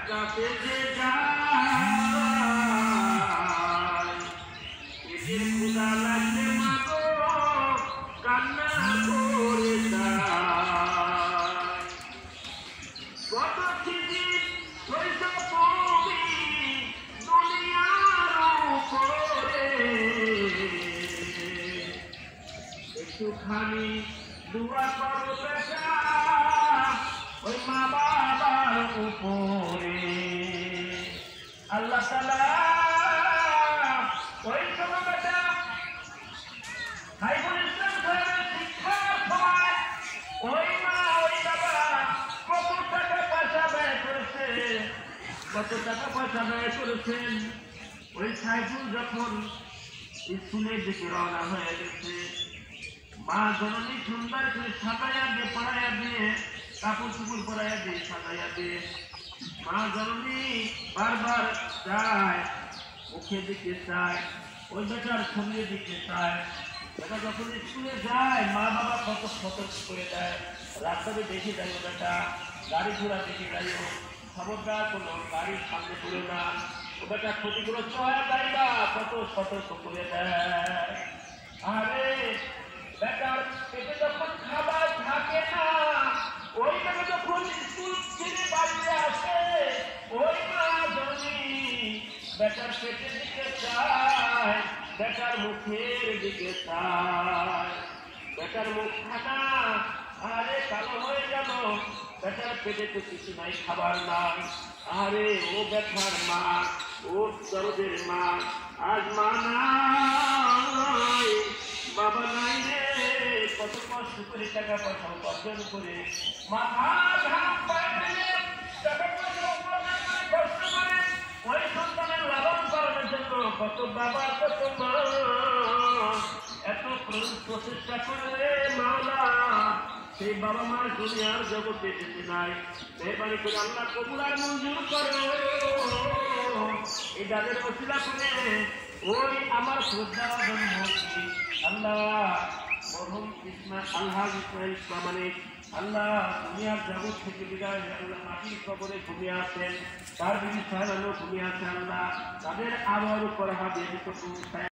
কাছে যে যায় এদের ক্ষুধা লাগলে মাগো কান্না করে যায় কত খিদি হইছ তুমি দুনিয়ার উপরে একটুখানি দুয়া করো বেটা ওই মা বাবার উপরে আল্লাহ তাআলা ওই সময় বেটা সাইফুল ইসলাম সাহেবের শিক্ষার সময় ওই মা ওই বাবা কত টাকা পয়সা ব্যয় করেছেন ওই সাইফুল যখন স্কুলের দিকে রওনা হয়ে গেছে মা জননী সুন্দর করে সাজাইয়া দিয়ে পড়াইয়া দিয়ে কাপড় চুপড় পরাইয়া দিয়ে সাজাইয়া দিয়ে মা জননী বারবার চায় মুখের দিকে চায় ওই বেটার সঙ্গে দিকে চায় বেটা যখন স্কুলে যায় মা বাবা কত সতর্ক করে দেয় রাস্তাতে দেখে যাই বেটা গাড়ি ঘোড়া দেখে যাইও খবরদার কোনো গাড়ির সামনে পড়ে না ও বেটা ক্ষতিগ্রস্ত হয়ে যাইবা কত সতর্ক করে দেয় আরে বেটার পেটে যখন খাবার থাকে না ওই বেটা যখন স্কুল ছেড়ে বাড়িতে আসে ওই মা জননী বেটার পেটের দিকে চায় বেটার মুখের দিকে চায় বেটার মুখখানা আরে কালো হয়ে গেল বেটার পেটে তো কিছু নাই খাবার নাই আরে ও বেটার মা ও দরদের মা আজ মা নাই বাবা নাই রে কত কষ্ট করে টাকা পয়সা উপার্জন করে মাথা ঘাম পায়ে টাকা পয়সা উপার্জন করে কষ্ট করে ওই সন্তানের লালন পালনের জন্য কত বাবা কত মা এত প্রচেষ্টা করে মাওলা সেই বাবা মা দুনিয়ার জগতে যেতে নাই মেহরবানি করে আল্লাহ কবুল আর মঞ্জুর করো এই যাদের ওসিলা করে ওই আমার শ্রদ্ধাভাজন মূর্তি আল্লাহ মরহুম আলহাজ ইসমাইল প্রামাণিক আল্লাহ দুনিয়ার জগৎ থেকে বিদায় আল্লাহ মাটির কবরে ঘুমিয়ে আছেন তার বিবি সাহেব ঘুমিয়ে আছে আল্লাহ তাদের আবার উপর হাত দিয়ে